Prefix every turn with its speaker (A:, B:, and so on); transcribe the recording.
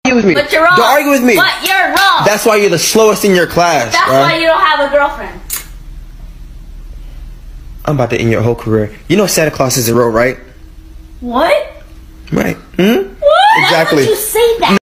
A: argue with me.
B: But you're wrong.
A: Don't argue with me.
B: But you're wrong.
A: That's why you're the slowest in your class.
B: That's why you don't have a girlfriend.
A: I'm about to end your whole career. You know Santa Claus is real, right?
B: What?
A: Right. Hmm?
B: What?
A: Exactly.
B: Why would you say that?